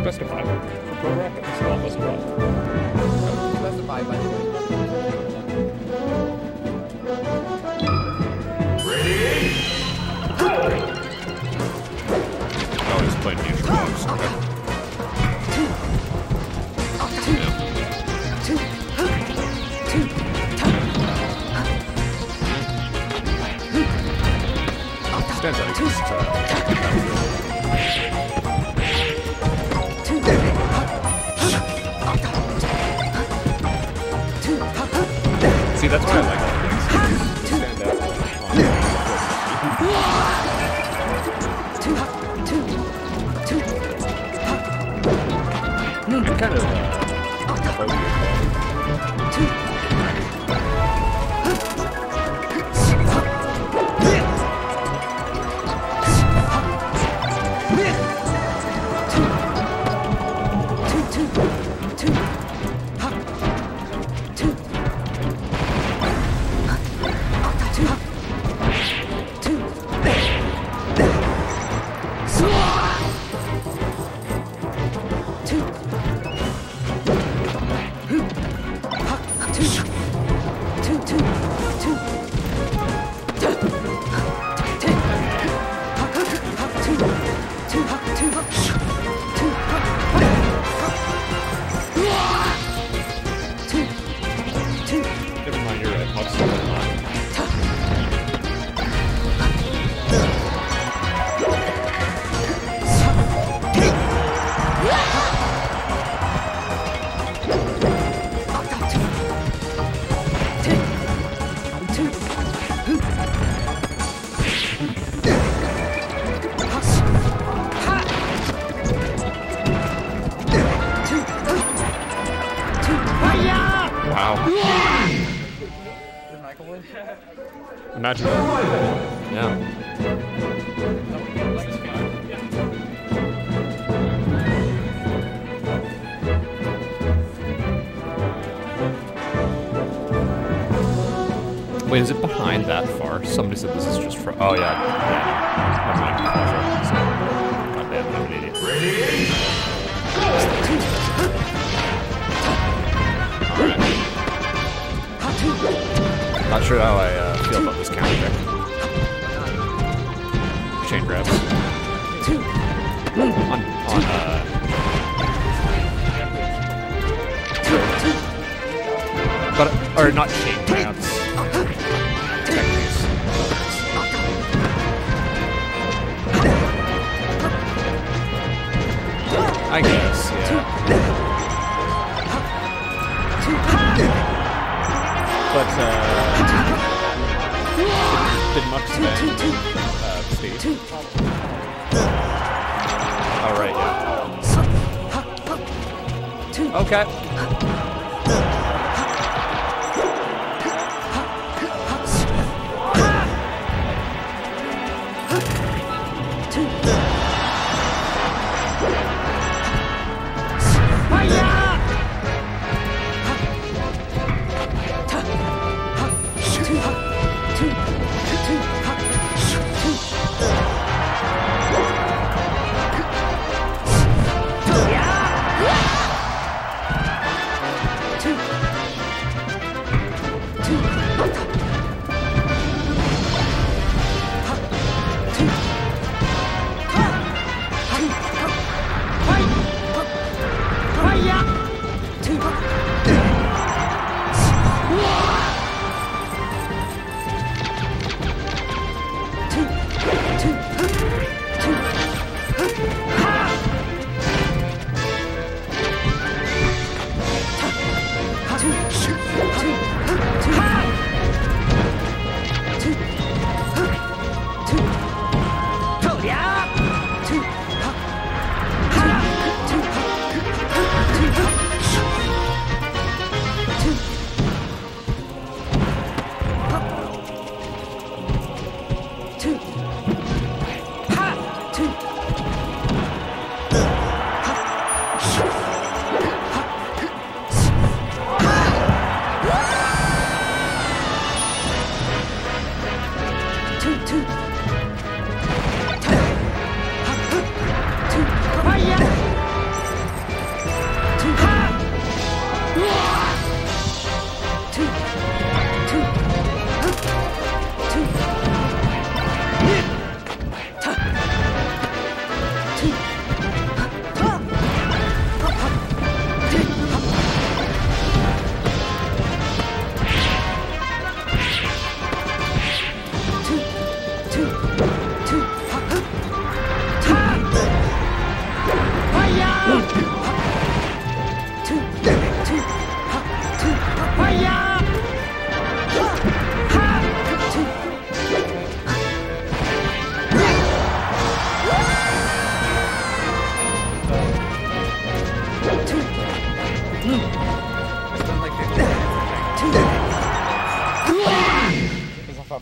specify for pro brackets. So that wasn't right. Specify by the way. Oh, he's playing neutral moves. Okay. Stands out against see, that's what I like about things. Stand out. And kind of imagine that. Yeah. Wait, is it behind that far? Somebody said this is just for. Oh, yeah. Never mind. God damn, I'm an idiot. Alright. Not sure how I feel about this counter deck. Chain grabs. Or not chain grabs. I guess, yeah. But, did much speed. Alright, yeah. Okay.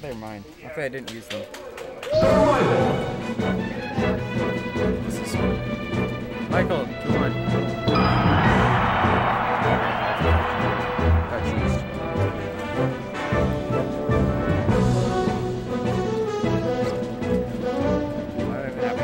thought they were mine. Hopefully I didn't use them. Michael, 2-1. Got used. I don't even have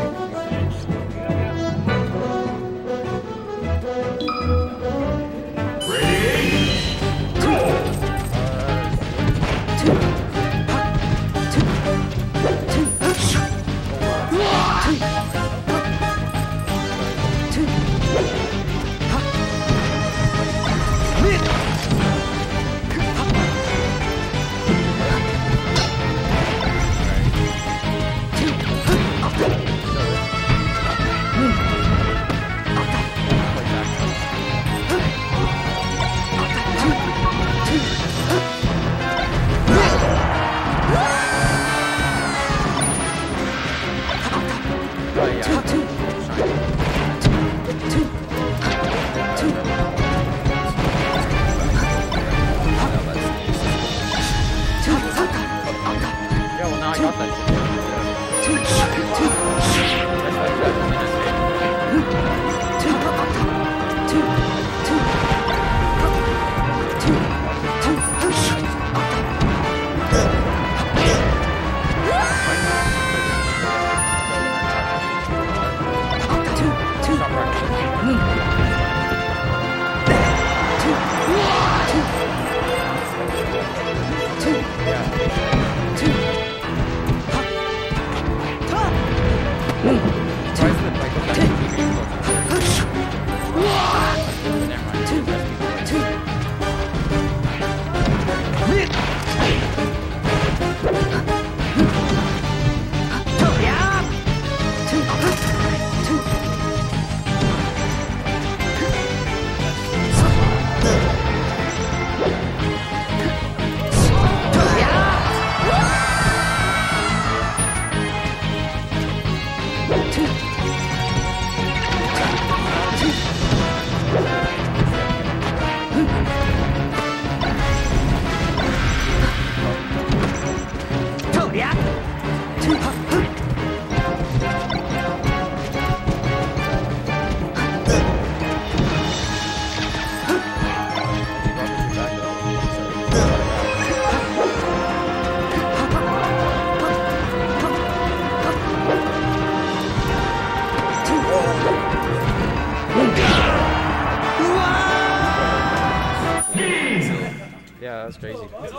Yeah, that's crazy.